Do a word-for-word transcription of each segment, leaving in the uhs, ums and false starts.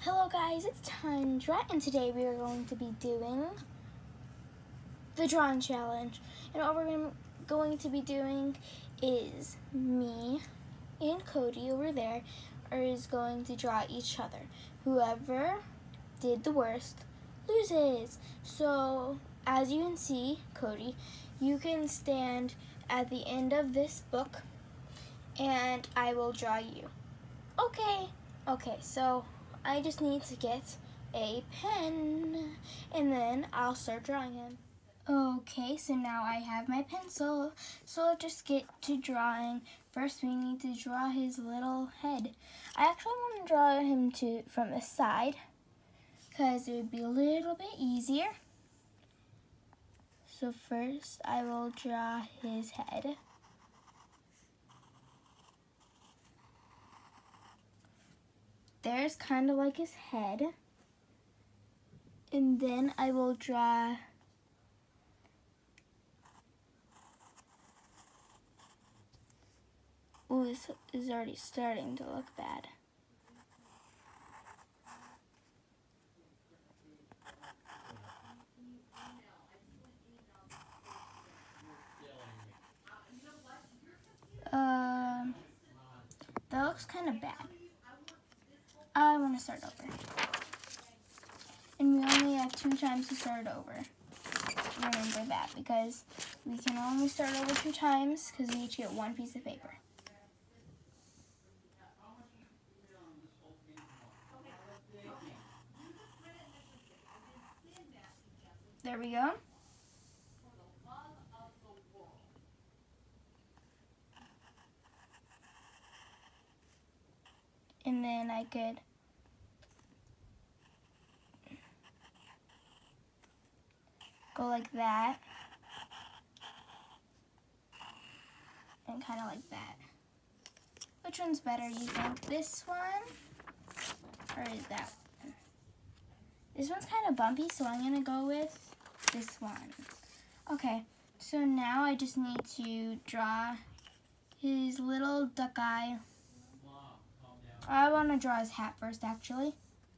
Hello guys, it's Tundra, and today we are going to be doing the drawing challenge. And what we're going to be doing is me and Cody over there is going to draw each other. Whoever did the worst loses. So as you can see, Cody, you can stand at the end of this book and I will draw you. Okay, okay, so I just need to get a pen and then I'll start drawing him. Okay, so now I have my pencil, so I'll just get to drawing. First we need to draw his little head. I actually want to draw him to from the side because it would be a little bit easier. So first I will draw his head. There's kind of like his head. And then I will draw Ooh, this is already starting to look bad. Um, that looks kind of bad. I want to start over. And we only have two times to start over. Remember that, because we can only start over two times because we each get one piece of paper. There we go. And then I could go like that. And kind of like that. Which one's better, you think? This one? Or is that one? This one's kind of bumpy, so I'm going to go with this one. Okay, so now I just need to draw his little duck eye. I want to draw his hat first, actually.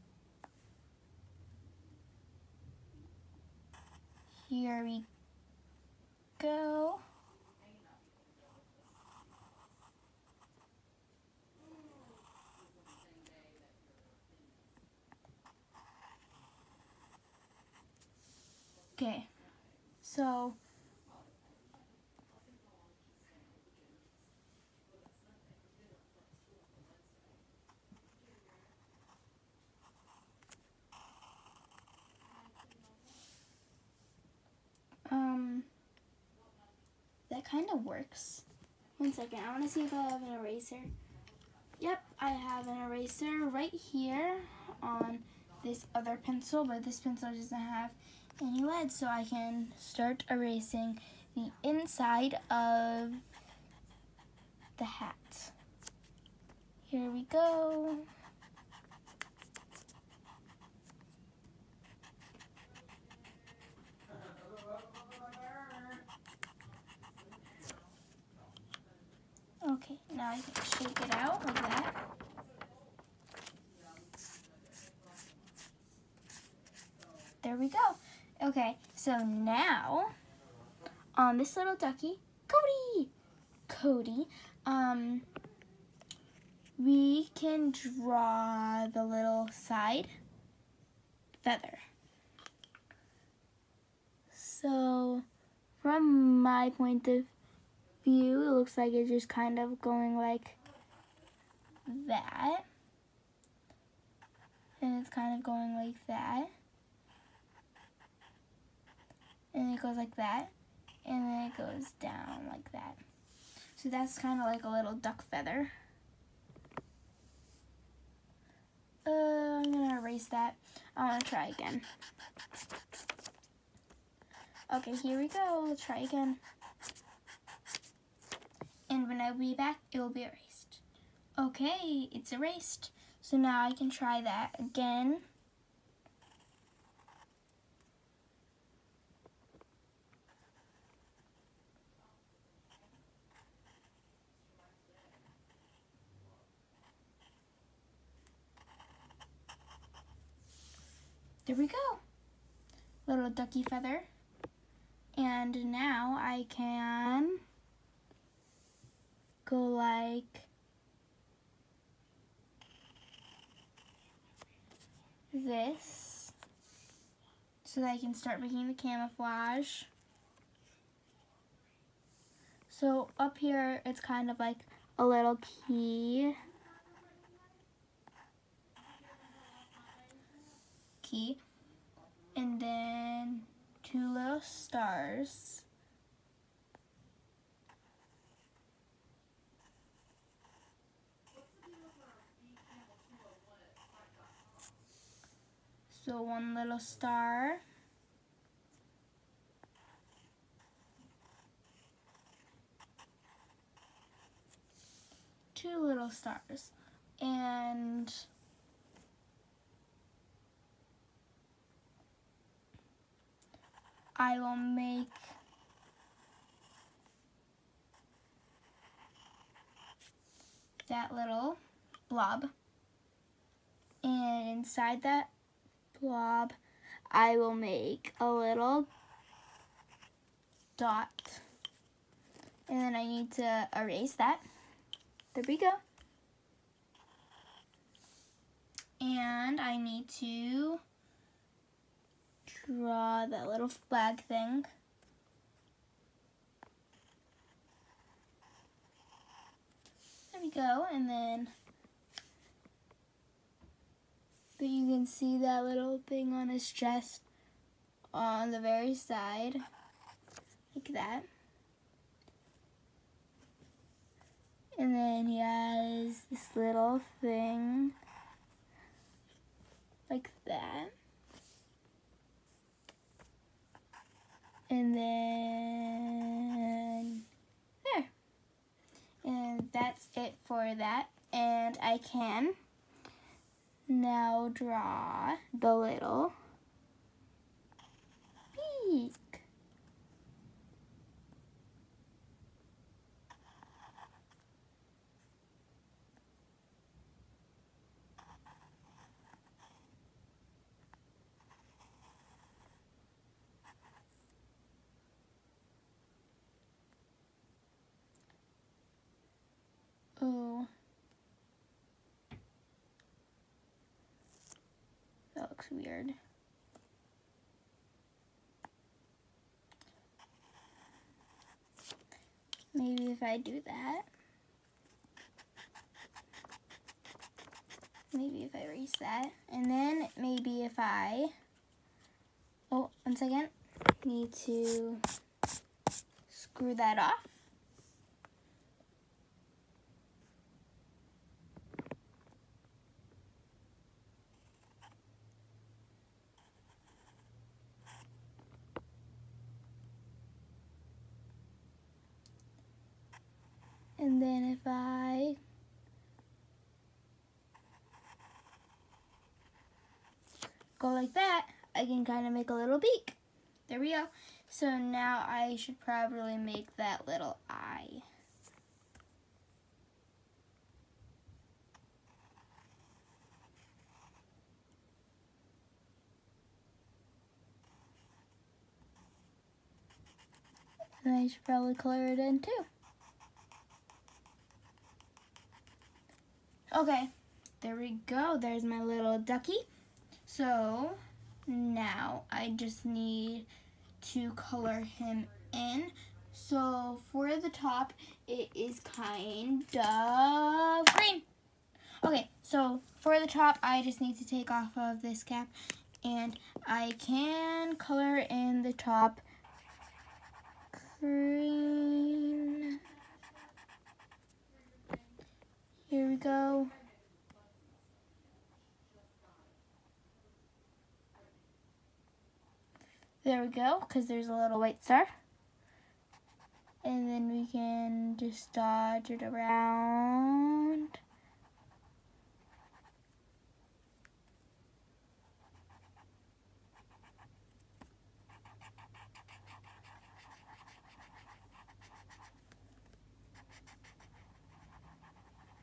Here we go. Okay, so um that kind of works. One second, I want to see if I have an eraser. Yep, I have an eraser right here on this other pencil, but this pencil doesn't have any lead, so I can start erasing the inside of the hat. Here we go. Okay, now I can shake it out like that. There we go. Okay, so now on this little ducky, Cody, Cody, um, we can draw the little side feather. So from my point of view, it looks like it's just kind of going like that. And it's kind of going like that. And it goes like that. And then it goes down like that. So that's kind of like a little duck feather. Uh, I'm going to erase that. I want to try again. Okay, here we go. Let's try again. And when I'll be back, it will be erased. Okay, it's erased. So now I can try that again. There we go. Little ducky feather. And now I can go like this so that I can start making the camouflage. So up here it's kind of like a little key. Key. And then two little stars. So one little star. Two little stars. And I will make that little blob. And inside that blob, I will make a little dot. And then I need to erase that. There we go. And I need to draw that little flag thing. There we go. And then but you can see that little thing on his chest on the very side, like that. And then he has this little thing, like that. And then there. And that's it for that. And I can now draw the little beak. Oh. That looks weird. Maybe if I do that. Maybe if I erase that. And then maybe if I, oh, one second. Need to screw that off. And then if I go like that, I can kind of make a little beak. There we go. So now I should probably make that little eye. And I should probably color it in too. Okay, there we go. There's my little ducky. So now I just need to color him in. So for the top, it is kind of green. Okay, so for the top, I just need to take off of this cap and I can color in the top green. Here we go. There we go, because there's a little white star. And then we can just dodge it around.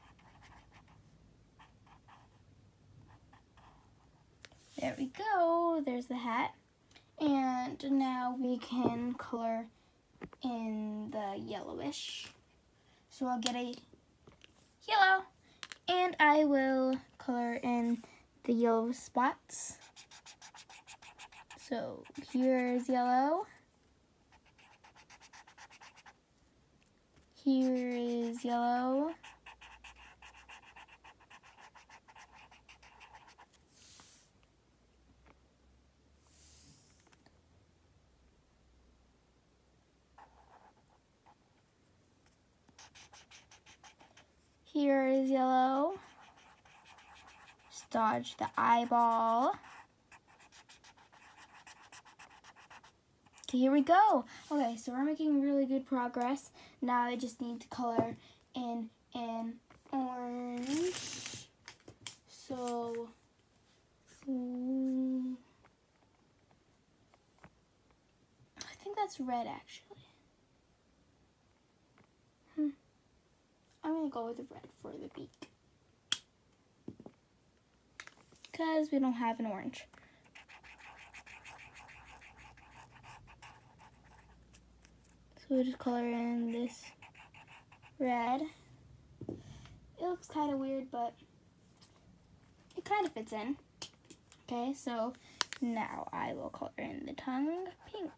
There we go. go, there's the hat. And now we can color in the yellowish. So I'll get a yellow, and I will color in the yellow spots. So here's yellow. Here is yellow. Here is yellow. Just dodge the eyeball. Okay, here we go. Okay, so we're making really good progress. Now I just need to color in an orange. So, mm, I think that's red actually. Hmm. I'm gonna go with red for the beak, because we don't have an orange. So we'll just color in this red. It looks kind of weird, but it kind of fits in. Okay, so now I will color in the tongue pink.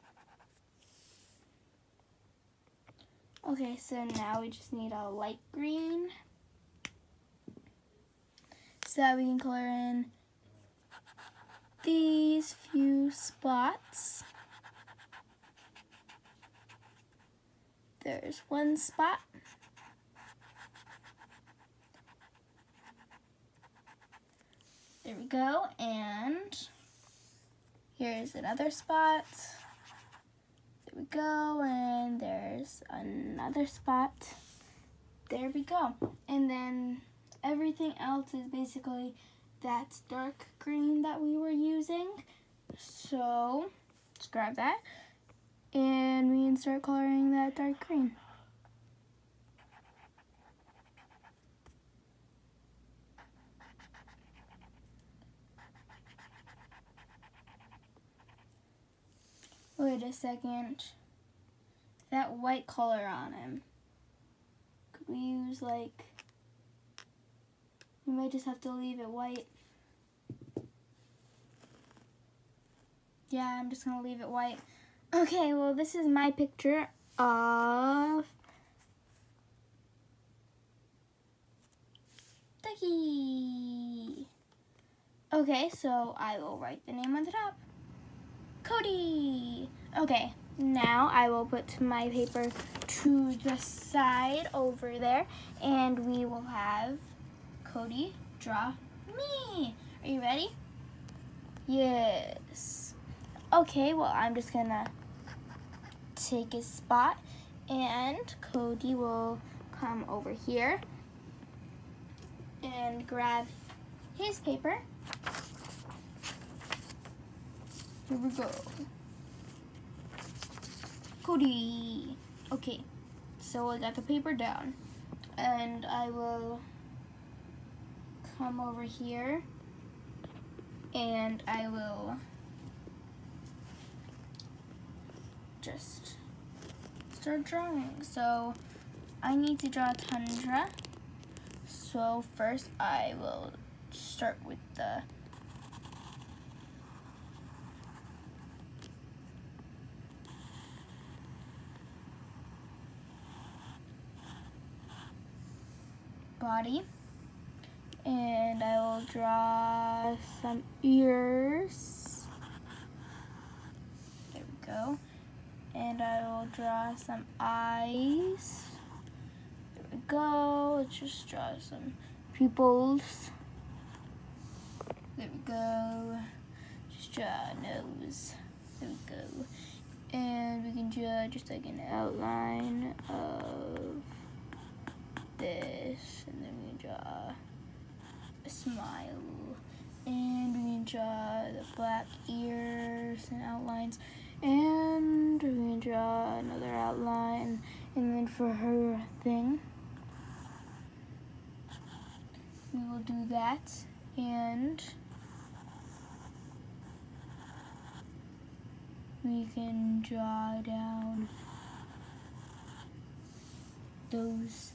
Okay, so now we just need a light green, so that we can color in these few spots. There's one spot. There we go, and here's another spot. There we go, and there's another spot. There we go. And then everything else is basically that dark green that we were using. So let's grab that, and we can start coloring that dark green. Wait a second. That white color on him. Could we use like, we might just have to leave it white. Yeah, I'm just gonna leave it white. Okay, well this is my picture of Ducky. Okay, so I will write the name on the top. Cody. Okay, now I will put my paper to the side over there, and we will have Cody draw me. Are you ready? Yes. Okay, well I'm just gonna take a spot, and Cody will come over here and grab his paper. Here we go. Cody. Okay, so I got the paper down, and I will come over here, and I will just start drawing. So I need to draw Tundra. So first I will start with the body, and I will draw some ears. There we go. And I will draw some eyes. There we go. Let's just draw some pupils. There we go. Just draw a nose. There we go. And we can draw just like an outline of this, and then we can draw a smile, and we can draw the black ears and outlines, and we can draw another outline, and then for her thing we will do that, and we can draw down those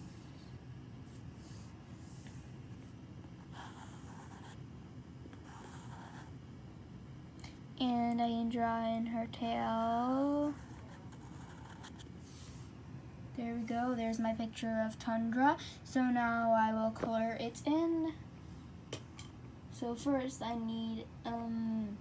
and I can draw in her tail. There we go, there's my picture of Tundra. So now I will color it in. So first I need um,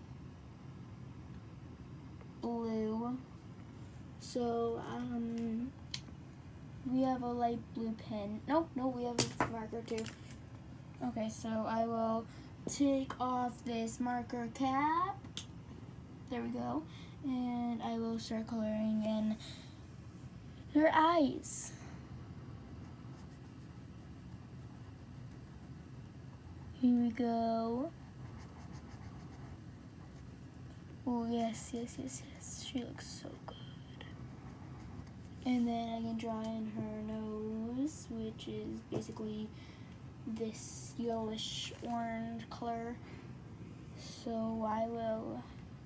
blue. So um, we have a light blue pen. No, no, we have a marker too. Okay, so I will take off this marker cap. There we go. And I will start coloring in her eyes. Here we go. Oh, yes, yes, yes, yes. She looks so good. And then I can draw in her nose, which is basically this yellowish orange color. So I will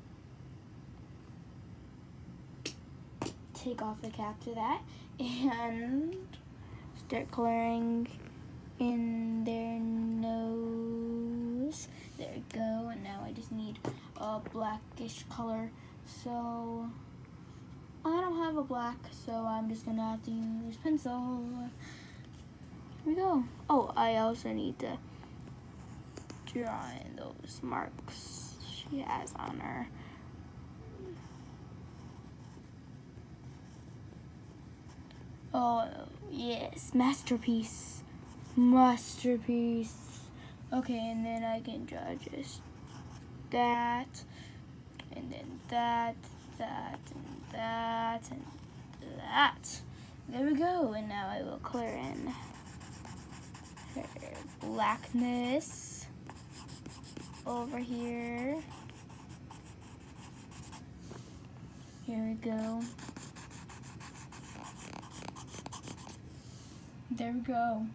take off the cap to that and start coloring in their nose. There we go. And now I just need a blackish color. So I don't have a black, so I'm just gonna have to use pencil. Here we go. Oh, I also need to draw in those marks she has on her. Oh, yes, masterpiece. Masterpiece. Okay, and then I can draw just that, and then that, that, and that, and that. There we go, and now I will color in her blackness over here. Here we go. There we go.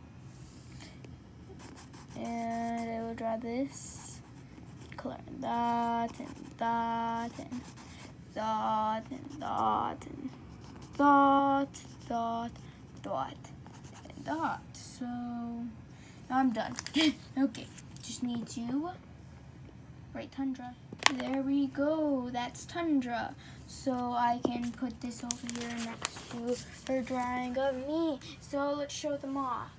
And I will draw this, color in that, and that, and that, and that, and that, that, that, and that. So I'm done. Okay, just need to write Tundra. There we go, that's Tundra. So I can put this over here next to her drawing of me. So let's show them off.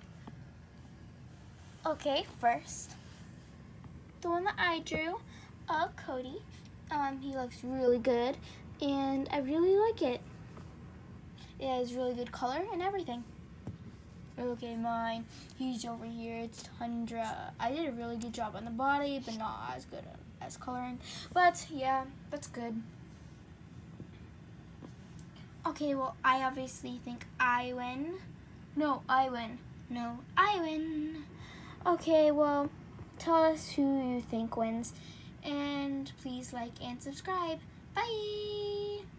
Okay, first, the one that I drew of Cody. Um, he looks really good, and I really like it. It has really good color and everything. Okay, mine, he's over here, it's Tundra. I did a really good job on the body, but not as good as coloring. But yeah, that's good. Okay, well, I obviously think I win. No, I win. No, I win. Okay, well, tell us who you think wins. And please like and subscribe. Bye!